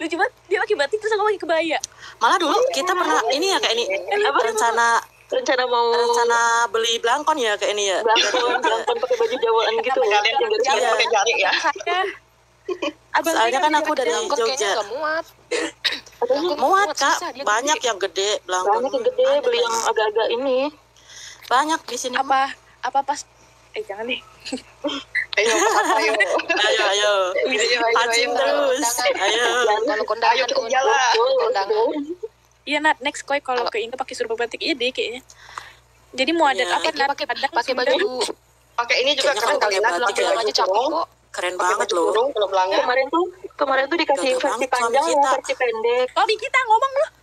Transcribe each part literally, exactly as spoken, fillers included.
Lucu banget, dia pakai batik terus aku pakai kebaya. Malah dulu kita pernah ini ya kayak ini apa rencana rencana mau rencana beli belangkon ya kayak ini ya. Belangkon, belangkon pakai baju jawaan gitu. Kalian Iya. pakai jari ya. Saya abang Soalnya saya kan aku dari Belangkon kayaknya Jogja. nggak muat. Muat kak, susah, dia banyak gede. yang gede belangkon. Banyak yang gede, Ada beli yang banyak. agak-agak ini. Banyak di sini. apa apa pas eh jangan deh. Ayo, ayo. Ayo ayo. Pancing terus. Ayo. Kalau kondangan Ayo, tuh jalan. kondangan. Iya Nat, next koi kalau ke Indo pakai serba batik iya deh kayaknya. Jadi mau adat Iya. apa Eh, dia Nat? pakai Padang, pakai Sunda. baju Pakai ini juga Kayaknya keren kalau kali pakai Nat. batik Pakai ya. baju aja capek kurung. kok. Keren Pakai banget baju loh. kurung kalau belangnya. Kemarin tuh kemarin tuh dikasih Gagah versi banget suami panjang kita. sama versi pendek. Suami kita ngomong lu.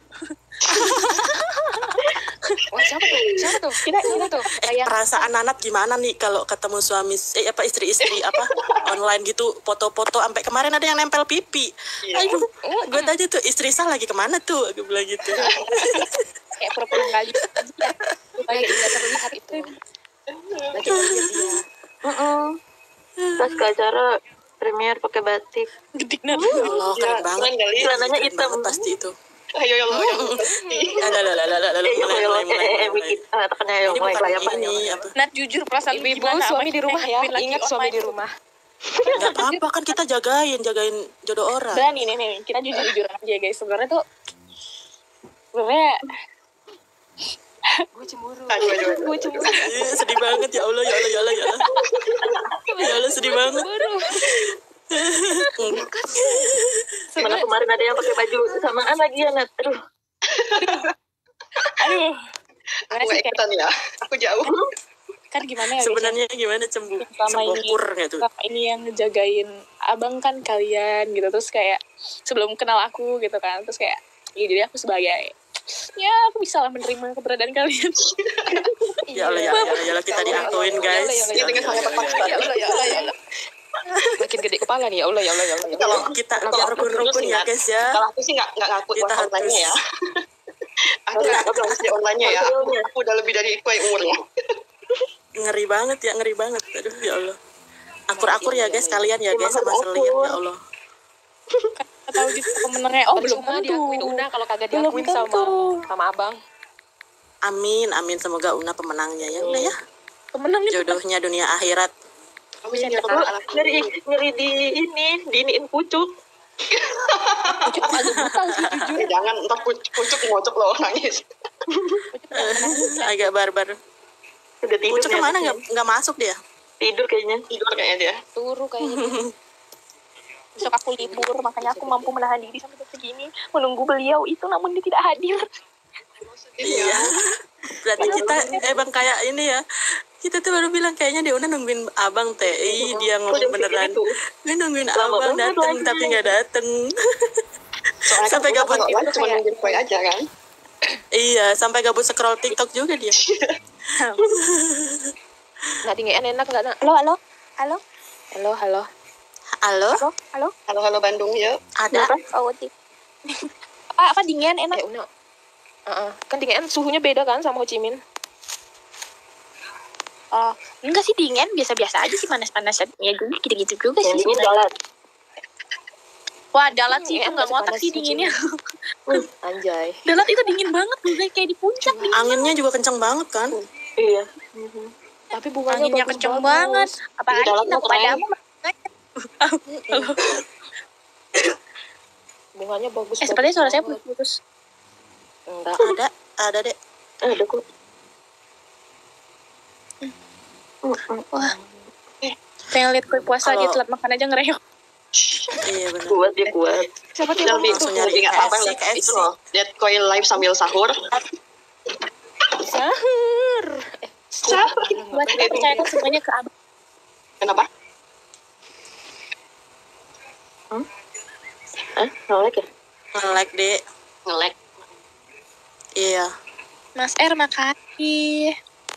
Wah, siapa tuh? Siapa tuh? Kita kita tuh. Eh, perasaan Nanat gimana nih kalau ketemu suami eh apa istri-istri apa online gitu foto-foto sampai kemarin ada yang nempel pipi. Iya. Aduh, gue tanya tuh istri Sal lagi kemana tuh? Gue bilang gitu. Kayak pura-pura kali. Kayak tidak terlihat itu. Lagi lihat dia. Heeh. Pas ke acara premier pakai batik. Gedik Nat. Ya Allah, keren Iya, banget. keren kali. Celananya Keren hitam. banget pasti itu. Ayo, ayo, ayo. Ada ada ada ada Eh, mulai ayo, mulai eh, mulai. eh, eh, mulai. bikin, ah, tekannya ayo, Ini mulai bukan kelayapan ini ya. apa? Nat jujur perasaan lu Ibu-ibu gimana? suami di rumah ya. Main lagi Ingat suami online. di rumah. Gak apa-apa kan kita jagain jagain jodoh orang. Berani nih nih, kita jujur-jujuran aja guys. Sebenarnya tuh sebenarnya Gue cemburu. Aduh, aduh, aduh. Gue cemburu. Iya, sedih banget ya Allah ya Allah ya Allah ya Allah. Ya Allah sedih banget. Mana kemarin ada yang pakai baju samaan lagi ya, Nat. Aduh. aduh. Aku Gimana sih nggak kayak ikutan ya. Aku jauh. kan gimana ya? Sebenarnya gimana cembu Selama ini- sebokur gitu. Selama ini yang ngejagain abang kan kalian gitu, terus kayak sebelum kenal aku gitu kan, terus kayak ya jadi aku sebagai ya aku bisa lah menerima keberadaan kalian. Ya Allah ya Allah ya Allah kita diakuin guys. Ini dengan sangat terpaksa. Ya Allah, ya Allah, ya Allah. Makin gede kepala nih, ya Allah, ya Allah, ya Allah. Kalau Kita Kalau aku rukun-rukun dulu sih, ya Nat, guys ya. Kalau aku sih nggak nggak ngaku Kita kelas online-nya ya. Aku nggak ngaku kelas di online-nya ya. Aku, aku udah lebih dari kue umurnya. Ngeri banget ya, ngeri banget. Aduh ya Allah. Akur-akur ya guys kalian ya guys sama Akur-akur. selian ya Allah. Tahu gitu pemenangnya. Oh belum Cuma tentu. diakuin Una kalau kagak Belum diakuin sama tentu. sama abang. Amin, amin semoga Una pemenangnya ya udah ya. Pemenang itu Jodohnya dunia akhirat. Kamu sih nggak Aduh, tahu. ngeri ngeri di ini, diiniin pucuk. agak brutal sih jujur. Eh, jangan ntar pucuk pucuk ngocok loh nangis. Agak barbar. Udah tidur. Pucuk ya, kemana Nat, ya? nggak nggak masuk dia? Tidur kayaknya. Tidur kayaknya dia. Turu kayaknya. Besok aku libur, makanya aku mampu menahan diri sampai detik ini menunggu beliau itu, namun dia tidak hadir. Iya. Berarti kita emang kayak ini ya. Kita tuh baru bilang kayaknya dia udah nungguin abang T I, dia Aku ngomong udah beneran. mikir itu. Dia nungguin Lama abang banget dateng lagi. tapi nggak dateng. Soalnya Sampai kan gabut kalau itu live cuma nungguin kue aja kan. Iya, sampai gabut scroll TikTok juga dia. Nggak dingin enak nggak nak? Halo, halo, halo, Halo, halo. Halo, halo, halo. Halo halo Bandung yuk. ada? Oh, ti- apa apa dingin enak? Eh, Una. Uh-uh. Kan dingin suhunya beda kan sama Ho Chi Minh. Oh, enggak sih dingin, biasa-biasa aja sih panas-panas ya juga gitu-gitu juga Yang sih. dingin jalan. Wah, dalat sih itu Iya, nggak masih ngotak panas sih Ho Chi dinginnya. Anjay. Dalat itu dingin banget, udah kayak di puncak nih. Anginnya juga kenceng banget kan? Iya. Tapi bunganya Anginnya bagus kenceng bagus. banget. Apalagi Dalatnya cinta keren. padamu. Bunganya bagus. Eh, sepertinya suara saya banget. putus-putus. Enggak. Ada, ada deh. Ada kok. Wah. Pengen lihat kue puasa Kalau- dia telat makan aja ngereyok. Iya benar. Kuat dia kuat. Siapa Dia tiap lebih langsung itu nyari lebih nggak K F C, sabar lihat K F C. itu loh. Lihat kue live sambil sahur. sahur. Eh, Sahur. Buat kita percayakan semuanya ke abang. Kenapa? Hah? Nolak ya? Nge-like deh. Ngelek. Iya. Mas R makasih.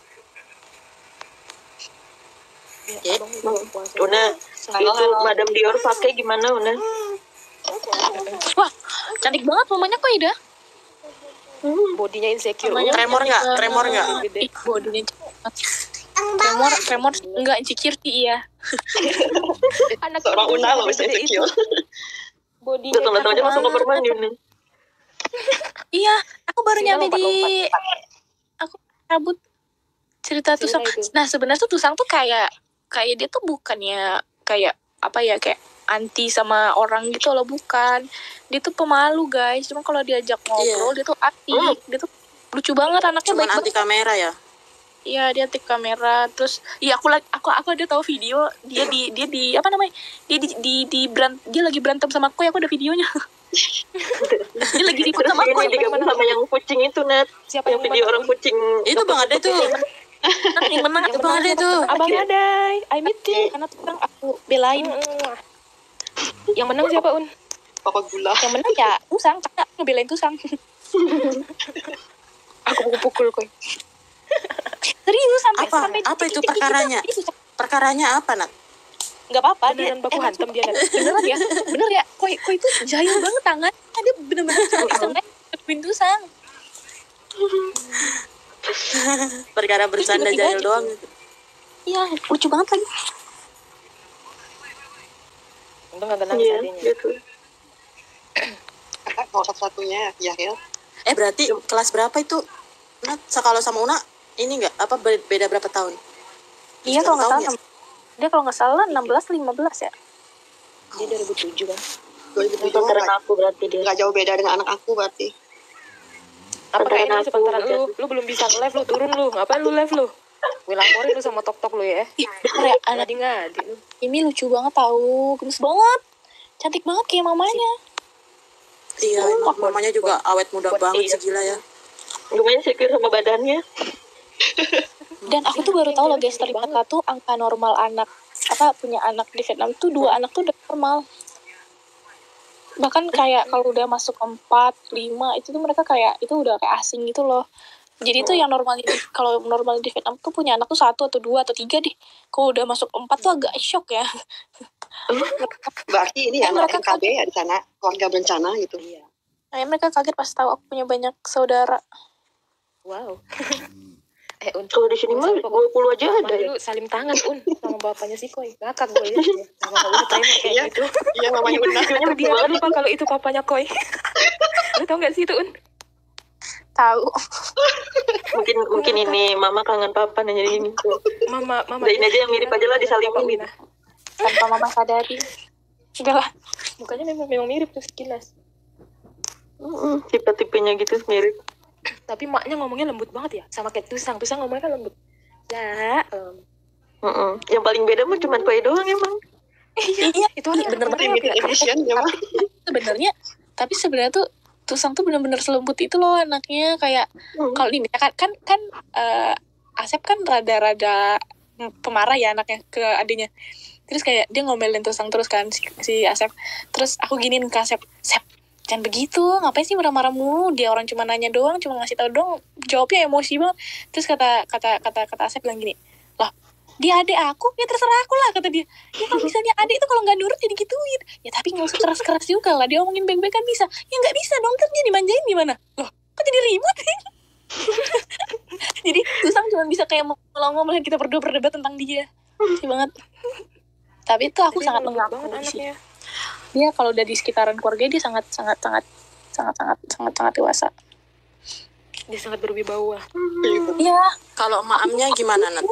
Ya. Una, itu Madam Dior pakai gimana Una? Wah, cantik banget mamanya kok Ida. Bodinya insecure. Mamanya Tremor nggak? Tremor nggak? Gede. Ih, bodinya cantik. Tremor, tremor enggak insecure sih iya. Anak Seorang itu Una loh bisa segede itu. insecure. Body Datang-datang aja langsung ke kamar mandi nih. Iya, aku baru Sina nyampe di lompat-lompat. aku cabut cerita Sina Tusang. itu. Nah, sebenarnya tuh Tusang tuh kayak kayak dia tuh bukannya kayak apa ya, kayak anti sama orang gitu loh, bukan. Dia tuh pemalu, guys. Cuma kalau diajak ngobrol dia tuh asik. Dia tuh lucu banget, anaknya Cuman baik anti banget. kamera ya. Iya, dia tik kamera. Terus iya aku lagi aku aku ada tahu video dia di dia di apa namanya? Dia di di, di beran- dia lagi berantem sama Koi, aku ada videonya. Dia lagi ribut sama Terus Koi. ini digabung sama yang kucing itu, Nat. Siapa Yang yang video menang? orang kucing. Itu Bang Ade tuh. Yang menang Itu Bang Ade tuh. Abang Adai, I meet you. karena Tusang aku belain. Yang menang siapa, Un? Papa gula. Yang menang ya Tusang, karena aku ngebelain Tusang. Aku pukul-pukul Koi. Serius sampai Apa? sampai Apa itu titik-titik perkaranya? gitu. Tusang. Perkaranya apa, Nat? Nggak apa-apa, dia Beneran baku emang hantam dia, Nat. beneran ya, bener ya. Koi Koi itu jahil banget tangan. Dia bener-bener iseng-isengnya ngebuin Tusang. Perkara bercanda Tiba-tiba jahil gitu. doang gitu. Iya, lucu banget lagi. Untung kagak nangis Iya, adanya. gitu. Kakak kalau satu-satunya ya ya. Eh berarti kelas berapa itu? Nat, kalau sama Una ini enggak apa be- beda berapa tahun? Iya, Berapa kalau nggak tahun salah dia kalau nggak salah enam belas lima belas ya. Dia dua ribu tujuh kan. dua ribu tujuh Pantaran nggak aku berarti dia. nggak jauh beda dengan anak aku berarti. Apa Pantaran kayaknya aku, sepantaran lu? berarti. Lu belum bisa live, lu turun lu. Ngapain lu live lu? Gue laporin lu sama tok-tok lu ya. Ih, bener ya, anak Ngadi-ngadi lu. ini lucu banget tahu, gemes banget, cantik banget kayak mamanya. Iya, emang mamanya juga awet muda buat banget iya. sih, gila ya. Lumayan secure sama badannya. Dan aku tuh baru tahu loh guys, ternyata tuh angka normal anak apa punya anak di Vietnam tuh dua anak tuh udah normal. Bahkan kayak kalau udah masuk empat lima itu tuh mereka kayak itu udah kayak asing gitu loh. Jadi tuh yang normalnya di- kalau normal di Vietnam tuh punya anak tuh satu atau dua atau tiga deh. Kalau udah masuk empat tuh agak shock ya. Berarti ini Eh, ya anak mereka M K B ya di sana, keluarga berencana gitu. Iya. Kayak mereka kaget pas tahu aku punya banyak saudara. Wow. eh, Un. Kalau di sini mah dua puluh aja ada ya. Dulu salim tangan, Un, sama bapaknya si Koi. Ngakak gue ya. Sama gak bisa terima kayak Iya. gitu. Iya mamanya benar. Aku dia lupa kalau itu papanya Koi. Lu tau gak sih itu, Un? Tahu. Mungkin mungkin ini mama kangen papa nanya ini. Mama, mama. Udah ini aja yang mirip aja lah disalimin. Tanpa mama sadari. Udah lah. Mukanya memang memang mirip tuh sekilas. Mm-mm, tipe-tipenya gitu mirip. Tapi maknya ngomongnya lembut banget ya. Sama kayak Tusang. Tusang ngomongnya kan lembut. Lah, um, Mm-mm. Yang paling beda mah cuma kue doang emang. Iya, itu orang bener bener banget Limited ya. edition ya mah. Sebenarnya tapi sebenarnya tuh Tusang tuh bener-bener selembut itu loh anaknya, kayak Hmm. kalau ini kan kan kan eh, Asep kan rada-rada pemarah ya anaknya ke adiknya. Terus kayak dia ngomelin Tusang terus kan si, si Asep. Terus aku giniin ke Asep, Sep, jangan begitu, ngapain sih marah-marah mulu? Dia orang cuma nanya doang, cuma ngasih tahu doang, jawabnya emosi banget. Terus kata kata kata kata Asep bilang gini, lah dia adik aku, ya terserah aku lah, kata dia. Ya kalau misalnya adik itu kalau nggak nurut jadi gituin. Ya tapi nggak usah keras-keras juga lah, dia omongin baik-baik kan bisa. Ya nggak bisa dong, kan dia dimanjain gimana? Loh, kok jadi ribut? Jadi Tusang cuma bisa kayak melongo melihat kita berdua berdebat tentang dia. Lucu banget. Tapi itu aku Tapi sangat lembut banget mengakui sih. anaknya. Dia kalau udah di sekitaran keluarga dia sangat sangat sangat sangat sangat sangat sangat dewasa. Dia sangat berwibawa. Iya, Kalau maamnya gimana, Nat?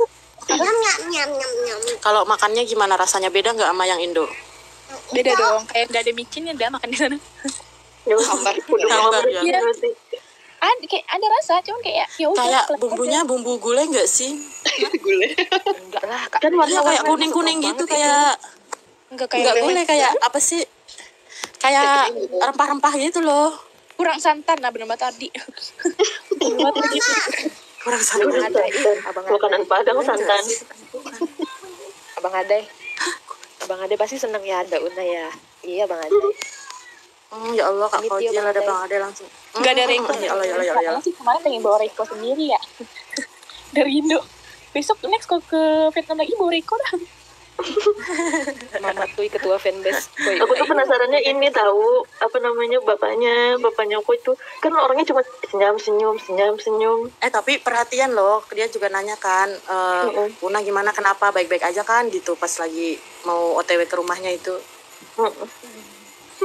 Kalau makannya gimana, rasanya beda nggak sama yang Indo? beda dong. Kayak nggak ada micinnya dah makan di sana. Ya Hambar. sama Hambar, ya. berarti berarti. Ada kayak ada rasa, cuman kayak ya udah. Kayak selesai bumbunya bumbu gulai nggak sih? Gule. Enggak lah, Kak. Kan warna Iya, kayak warna kuning-kuning banget gitu, itu. kayak aja. Enggak kayak nggak gulai, kayak apa sih? Kayak rempah-rempah gitu loh. kurang santan lah benar tadi. Bener banget gitu. Kurang Abang santan. Adai, Abang Adai. Makanan Padang santan. Abang Adai. Abang Adai pasti seneng ya ada Una ya. Iya, Bang Adai. Oh ya Allah, Kak Pamit Fauzia ya, Bang ada Ade. Bang Ade langsung. Nggak ada Hmm, Reiko. Ya Allah, ya Allah, ya Allah, ya Allah. Sih kemarin pengen bawa Reiko sendiri ya. Dari Indo. Besok next kalau ke Vietnam lagi bawa Reiko dah. Mama tuh ketua fanbase. Koi. Aku tuh penasarannya ini tahu apa namanya bapaknya, bapaknya aku itu kan orangnya cuma senyum senyum senyum senyum. Eh tapi perhatian loh, dia juga nanya kan, eh, Mm-mm. Una gimana, kenapa, baik-baik aja kan gitu pas lagi mau O T W ke rumahnya itu. Mm-mm.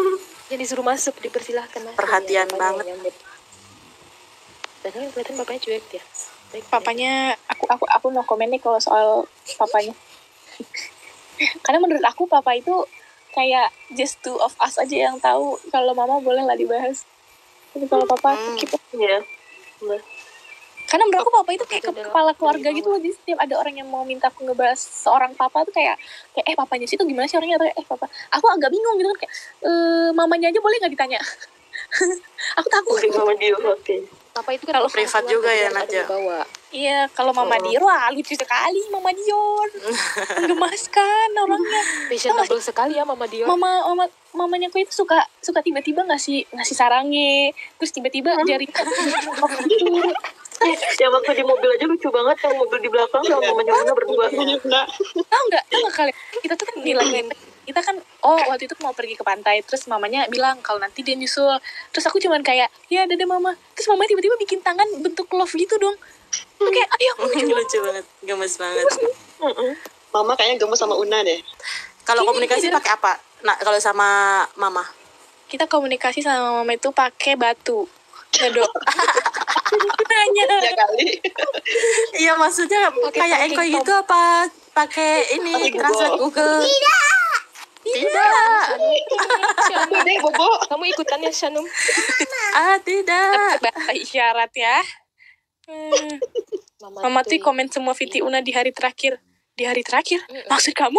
Yang disuruh masuk, dipersilahkan masuk. Perhatian Ya, banget. nyambut. Padahal kelihatan bapaknya cuek ya. Baik, Papanya, aku aku aku no comment nih kalau soal papanya. Karena menurut aku papa itu kayak just two of us aja yang tahu. Kalau mama boleh lah dibahas. Tapi kalau papa Hmm. kita, Iya. karena menurut aku papa itu kayak Itu ke- adalah kepala keluarga dari gitu loh. Jadi setiap ada orang yang mau minta aku ngebahas seorang papa tuh kayak kayak eh papanya sih tuh gimana sih orangnya, atau eh papa. Aku agak bingung gitu kan kayak eh mamanya aja boleh nggak ditanya. Aku takut. Oke, sama dia. Oke. Papa itu kan Kalau privat keluarga, juga ya, biar Nat, ada ya? yang bawa. Iya, kalau Mama Oh. Dior, wah lucu sekali Mama Dior. Menggemaskan orangnya. Fashionable sekali ya Mama Dior. Mama, mama, mamanya aku itu suka suka tiba-tiba ngasih ngasih sarangnya, terus tiba-tiba jarinya. Eh, yang waktu di mobil aja lucu banget, yang mobil di belakang sama mamanya Una berdua. Nah, Tahu nggak? Tahu nggak kalian? Kita tuh kan bilangin, kita kan, oh waktu itu mau pergi ke pantai, terus mamanya bilang kalau nanti dia nyusul. Terus aku cuman kayak, ya dadah mama. Terus mamanya tiba-tiba bikin tangan bentuk love gitu dong. Kayak, ayo aku lucu. Lucu banget, gemes banget. Mama kayaknya gemes sama Una deh. Kalau Ini komunikasi tidak- pakai apa? Nah, kalau sama mama. Kita komunikasi sama mama itu pakai batu. Ngedok. Nanya. Ya kali. Iya, maksudnya kayak Enkoy gitu apa pakai ini Pakai Google. translate Google? Tidak. Udah deh, Bobo. Kamu ikutan ya Shanum? Ah, tidak. Bahasa isyarat ya. Hmm. Mama tuh Tui. komen semua Viti Una di hari terakhir. Di hari terakhir? Mm-mm. Maksud kamu?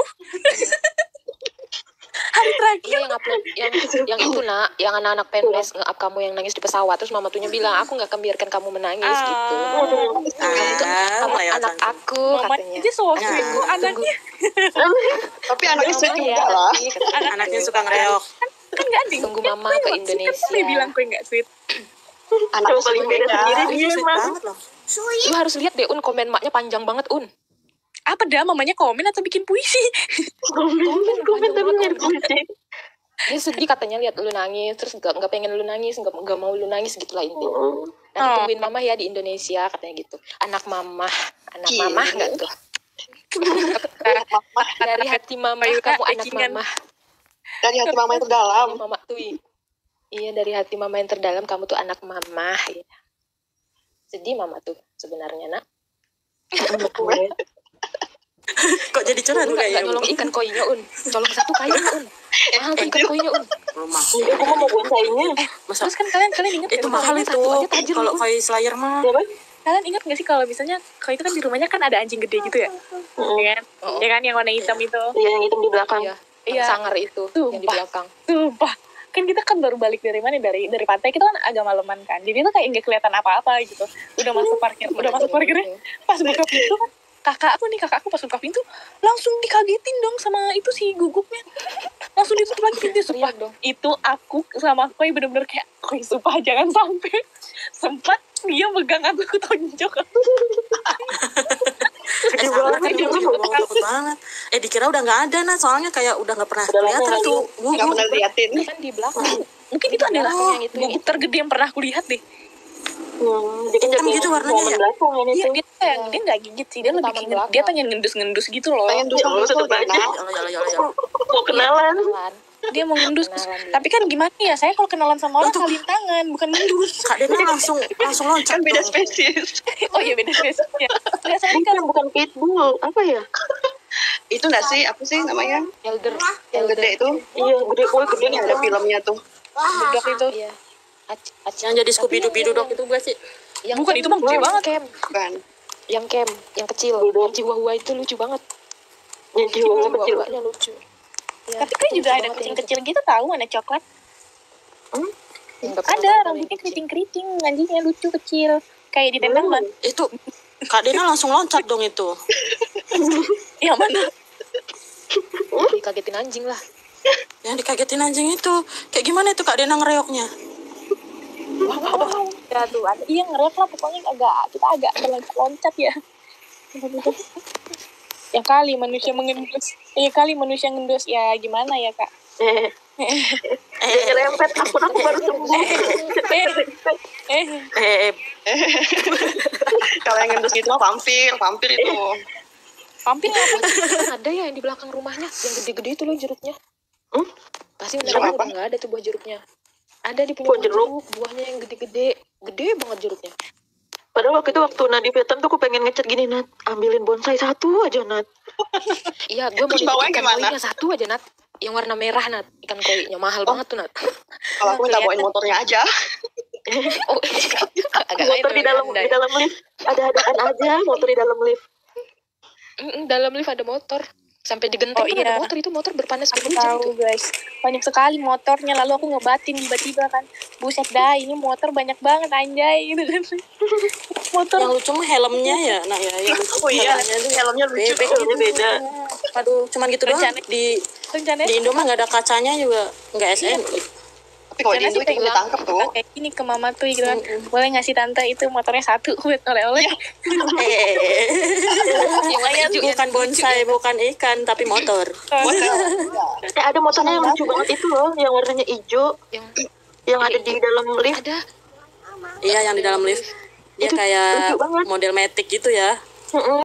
Hari terakhir? Iya yang upload yang yang itu nak, yang anak-anak penles nge-up kamu yang nangis di pesawat, terus mama tunya bilang aku nggak akan biarkan kamu menangis Ah. gitu. Ah, Kamu melewat anak langsung. aku Mama katanya. aja so sweet Nah, kok anaknya. Tapi anaknya Mama sweet ya, juga lah. nanti, katanya. Anaknya suka ngereok. Kan gak ada. Tunggu mama ke Indonesia. Dia bilang kue gak sweet. Anaknya Yang paling sweet beda beda. sendiri Itu dia sweet mah. banget loh. Lu harus lihat deh Un, komen maknya panjang banget Un. Apa dah mamanya komen atau bikin puisi? Komen, komen tapi mirip puisi. Dia sedih katanya lihat lu nangis, terus nggak nggak pengen lu nangis, nggak nggak mau lu nangis gitulah intinya. Nanti Oh. tungguin mama ya di Indonesia katanya gitu. Anak mama, anak Iya. mama nggak tuh? Dari hati mama Ayo, kamu Kak, anak backingan. mama. Dari hati mama yang terdalam. Dari mama tuh. Iya dari hati mama yang terdalam kamu tuh anak mama. Iya. Sedih mama tuh sebenarnya nak. Kok jadi curhat Nggak kayaknya? nggak nolong ikan koinya Un. Tolong satu kayunya Un. Mahal tuh ikan koinya Un. Rumah. Aku mau mau bonsainya. Masa Terus kan kalian kalian ingat itu gak sih mahal kalau- itu. satu aja tajir Kalau lu. koi Slayer mah. Siapa? Kalian ingat gak sih kalau misalnya kalau itu kan di rumahnya kan ada anjing gede gitu ya? Iya kan? Oh. Ya kan yang warna hitam itu. Iya, yang hitam di belakang. Iya. Iya. Yang sangar itu yang di Sumpah. belakang. Sumpah. Kan kita kan baru balik dari mana? Dari dari pantai, kita kan agak maleman kan. Jadi itu kayak nggak kelihatan apa-apa gitu. Udah masuk parkir, udah masuk parkirnya. Pas buka pintu kan, kakak aku nih, kakak aku pas buka pintu langsung dikagetin dong sama itu si gugupnya. Langsung ditutup lagi pintu, sumpah. Teriak dong. Itu aku sama Koi bener-bener kayak, Koi sumpah jangan sampai. Sempat dia megang aku, aku tonjok. Eh, sama kan Gede dulu banget. juga takut banget. Eh, dikira udah nggak ada, nah. Soalnya kayak udah nggak pernah Udah lama kelihatan nggak tuh. Nggak pernah liatin. Kan di belakang. Mungkin itu adalah Oh, yang itu, yang guguk itu. tergede yang pernah aku lihat deh. Hmm, dia kan Hitam jadi gitu warnanya ya? belakang ini Iya, tuh. dia tuh yang dia nggak gigit sih, dia Itu lebih taman kayak- belakang. dia pengen ngendus-ngendus gitu loh. Pengen Ya Allah, dusul-dusul tetep aja. Dina. Yalah, yalah, yalah, yalah. Mau kenalan. Kenalan. Dia mau ngendus. Kenalan dia. Tapi kan gimana ya, saya kalau kenalan sama orang salin tangan, bukan ngendus. Kak Dena langsung langsung loncat. Kan beda dong. spesies. Oh iya beda spesiesnya. Nggak saya Bukan, kan bukan pitbull. Apa ya? Itu nggak sih, apa sih namanya? Elder. Yang gede itu. Iya, gede boy, gede nih Yang ada filmnya tuh. bedok itu. Iya. Ac- ac- Yang jadi Scooby-Doo dok itu gue sih. yang Bukan, kem- itu mah gede yang banget. Kem. Bukan. Yang kem, yang kecil, Duduk. yang Chihuahua itu lucu banget. Yang jiwa kecil. Chihuahuanya lucu. Ya, Tapi kan itu juga lucu ada banget kucing yang kecil gitu tahu, warna coklat. Yang nggak pernah Ada tahu rambutnya yang kecil. keriting-keriting, anjingnya lucu kecil, kayak di tendangan. Itu Kak Dena langsung loncat dong itu. Yang mana? Dikagetin anjing lah. Yang dikagetin anjing itu. Kayak gimana itu Kak Dena ngereoknya? Ya tuh, ada iya ngerek lah pokoknya agak kita agak loncat ya. Ya kali manusia mengendus. Ya kali manusia ngendus ya gimana ya kak? Eh, Eh, dia nyerempet. Aku aku baru sembuh. Eh, eh, eh, eh, Kalau yang ngendus gitu mah vampir, vampir itu. vampir apa? Kan ada ya yang di belakang rumahnya, yang gede-gede itu loh jeruknya. Pasti Jeruk benar-benar apa? udah nggak ada tuh buah jeruknya. Ada di punya Buah pohon jeruk? jeruk, buahnya yang gede-gede, gede banget jeruknya. Padahal waktu itu waktu Nat di Vietnam tuh aku pengen ngechat gini, Nat, ambilin bonsai satu aja, Nat. Iya, gue mau Terus nitip bawanya ikan gimana? koinya satu aja, Nat. Yang warna merah, Nat. Ikan koinya mahal Oh. banget tuh, Nat. Kalau aku minta bawain motornya aja. Oh, agak lain Motor di sama dalam Anda di ya. dalam lift. Ada-adaan aja motor di dalam lift. Mm-mm, dalam lift ada motor. Sampai di genteng Oh, pun iya. ada motor itu, motor berpanas Aku berhujan itu. tahu guys, banyak sekali motornya. Lalu aku ngebatin tiba-tiba kan, buset dah ini motor banyak banget anjay gitu kan. Motor Yang lucu mah helmnya ya, nah ya, yang lucu Oh iya, helmnya tuh helmnya lucu. bebek Helmnya gitu. beda. Aduh, cuman gitu doang. Rencana- Di rencananya di Indo mah nggak ada kacanya juga, nggak S M. Tapi kalau di Karena Indo sih itu udah tangkap tuh. kayak gini ke mama tuh gitu kan, boleh ngasih tante itu motornya satu buat oleh-oleh. Eh, Yang warna hijau ya. bukan bonsai, bukan ikan, tapi motor. Motor. Eh, ada motornya yang lucu banget itu loh, yang warnanya hijau, Yang yang ada di dalam lift. ada. Iya, yang di dalam lift. Dia Itu kayak lucu banget. model Matic gitu ya. Mm-mm.